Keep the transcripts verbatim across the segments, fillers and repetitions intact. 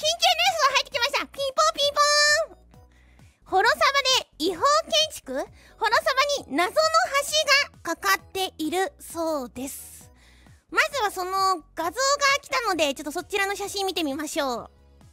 緊急ニュースが入ってきました。ピーポーピーポーン。ホロサバで違法建築？ホロサバに謎の橋がかかっているそうです。まずはその画像が来たので、ちょっとそちらの写真見てみましょう。は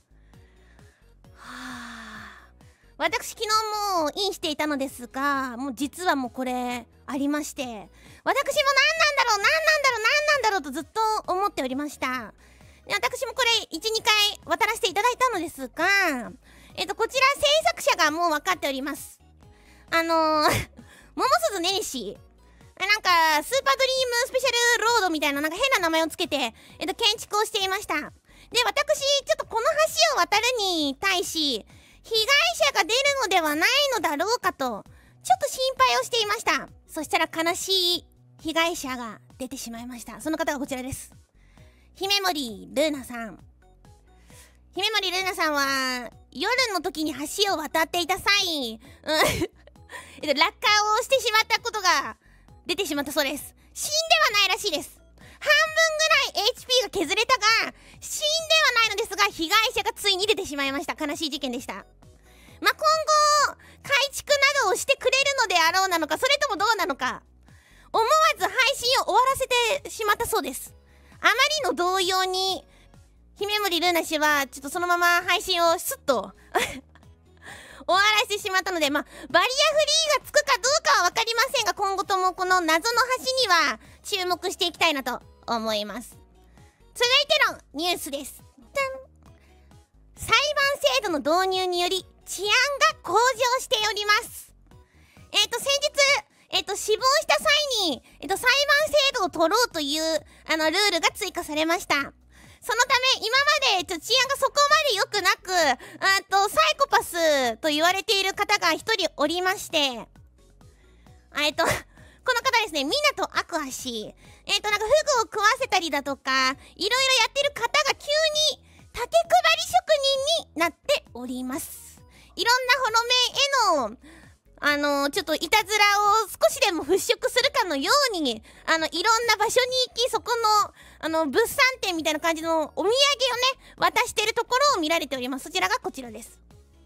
あ、私昨日もうインしていたのですが、もう実はもうこれありまして、私も何なんだろう何なんだろう何なんだろうとずっと思っておりました。で、私もこれいち、にかい渡らせていただいたのですが、えっとこちら制作者がもう分かっております。あのー桃鈴ねえし、なんかスーパードリームスペシャルロードみたいななんか変な名前をつけて、えっと建築をしていました。で、私ちょっとこの橋を渡るに対し被害者が出るのではないのだろうかとちょっと心配をしていました。そしたら悲しい被害者が出てしまいました。その方がこちらです。姫森ルーナさん。姫森ルーナさんは夜の時に橋を渡っていた際、うん、落下をしてしまったことが出てしまったそうです。死んではないらしいです。半分ぐらい エイチピー が削れたが死んではないのですが、被害者がついに出てしまいました。悲しい事件でした。まあ、今後改築などをしてくれるのであろうなのか、それともどうなのか、思わず配信を終わらせてしまったそうです。あまりの動揺に姫森ルーナ氏はちょっとそのまま配信をスッと終わらせてしまったので、まあ、バリアフリーがつくかどうかは分かりませんが、今後ともこの謎の橋には注目していきたいなと思います。続いてのニュースです。裁判制度の導入により治安が向上しております。えっと先日えっと死亡した際に、えっと裁判制度を取ろうというあのルールが追加されました。そのため今までちょ治安がそこまで良くなく、あとサイコパスと言われている方が一人おりまして、えっとこの方ですね、湊明葉氏。えっとなんかフグを食わせたりだとかいろいろやってる方が急に竹配り職人になっております。いろんなホロメへのあのちょっといたずらを少しでも払拭するかのように、あのいろんな場所に行き、そこのあの物産展みたいな感じのお土産をね渡してるところを見られております。そちらがこちらです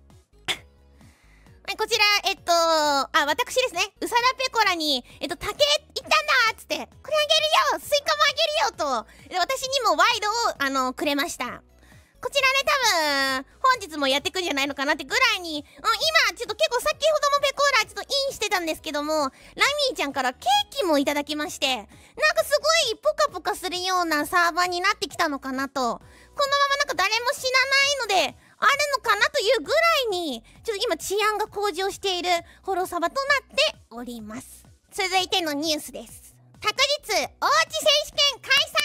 はい、こちらえっとあ私ですね、うさらぺこらにえっと竹行ったんだっつって、これあげるよ、スイカもあげるよと私にも賄賂をあのくれました。こちらね、多分本日もやってくんじゃないのかなってぐらいに、うん、今ちょっと結構先ほどもペコーラちょっとインしてたんですけども、ラミーちゃんからケーキもいただきまして、なんかすごいポカポカするようなサーバーになってきたのかなと、このままなんか誰も死なないのであるのかなというぐらいにちょっと今治安が向上しているホロサバとなっております。続いてのニュースです。確率おうち選手権開催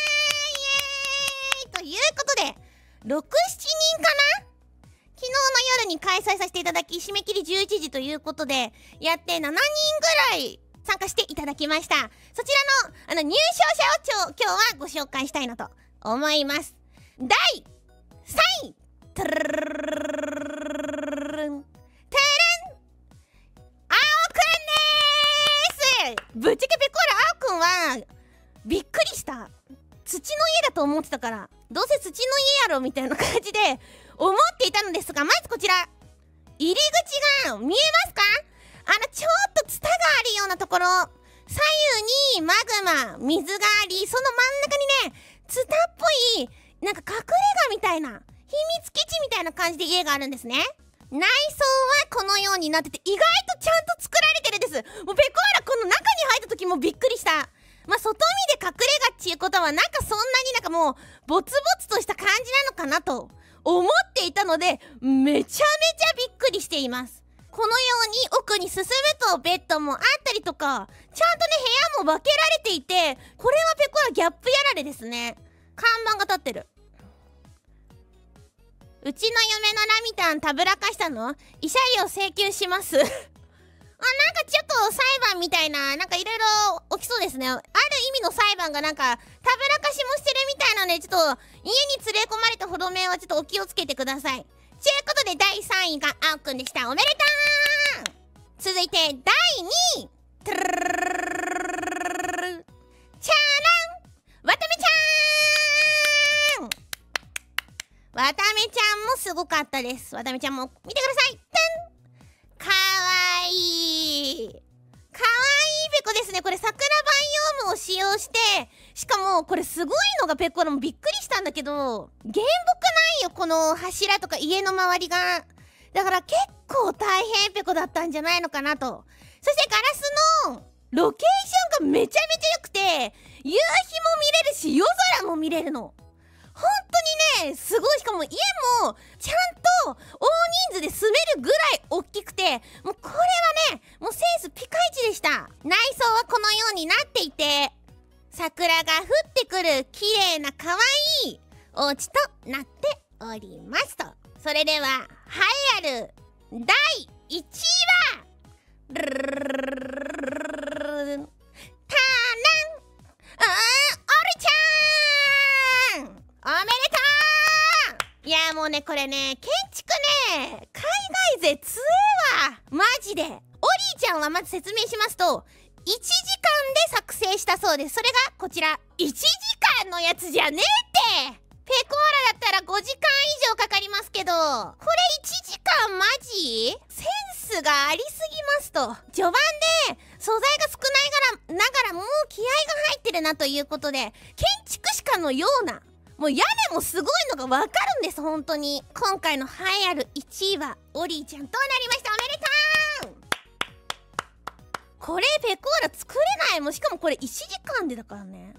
イエーイということでろく、しちにんかな、昨日の夜に開催させていただき、締め切りじゅういちじということでやってしちにんぐらい参加していただきました。そちらのあの入賞者を今日はご紹介したいなと思います。だいさんい、トゥルルルルルルルルルルルルン、トゥルン、あおくんでーす。ぶっちゃけペコーラあおくんはびっくりした。土の家だと思ってたから、どうせ土の家やろみたいな感じで思っていたのですが、まずこちら入り口が見えますか？あのちょっとツタがあるようなところ、左右にマグマ、水があり、その真ん中にねツタっぽいなんか隠れ家みたいな秘密基地みたいな感じで家があるんですね。内装はこのようになってて、意外とちゃんと作られてるんです。もうペコーラこの中に入った時もびっくりした。まあ外見で隠れ家っていうことはなんかそんなになんかもうボツボツとした感じなのかなと思っていたので、めちゃめちゃびっくりしています。このように奥に進むとベッドもあったりとか、ちゃんとね部屋も分けられていて、これはペコラギャップやられですね。看板が立ってる。うちの嫁のラミタンたぶらかしたの？慰謝料請求しますあ、なんかちょっと裁判みたいな、なんかいろいろ起きそうですね。ある意味の裁判がなんかたぶらかしもしてるみたいなので、ちょっと家に連れ込まれたほどめはちょっとお気をつけてください。ということでだいさんいがあおくんでした。おめでとう。続いてだいにい、トゥルルルルルルルル、チャーラン、わためちゃーん。わわためちゃんもすごかったです。わためちゃんも見てください。かわいい。かわいいペコですね。これ桜バイオームを使用して、しかもこれすごいのがペコラもびっくりしたんだけど、原木ないよ、この柱とか家の周りが。だから結構大変ペコだったんじゃないのかなと。そしてガラスのロケーションがめちゃめちゃ良くて、夕日も見れるし夜空も見れるの。本当にね、すごい。しかも家もちゃんと大人数で住めるぐらい大きくて、もうこれはね、もうセンスピカイチでした。内装はこのようになっていて、桜が降ってくる綺麗な可愛いお家となっておりますと。それでは栄えあるだいいちいはルルルルルルルルルルタラン、あー、オルちゃんおめでとう。いやもうね、これね、建築ね、海外勢強えわマジで。オリーちゃんはまず説明しますと、いちじかんで作成したそうです。それがこちら。いちじかんのやつじゃねえって。ペコーラだったらごじかん以上かかりますけど、これいちじかんマジ？センスがありすぎますと。序盤で素材が少ないながらもう気合が入ってるなということで、建築士かのような、もう屋根もすごいのがわかるんです、本当に。今回の栄えあるいちいはオリーちゃんとなりました。おめでとう。これペコーラ作れないもん。しかもこれいちじかんでだからね。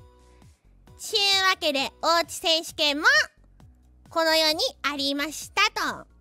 ちゅうわけでおうち選手権もこのようにありましたと。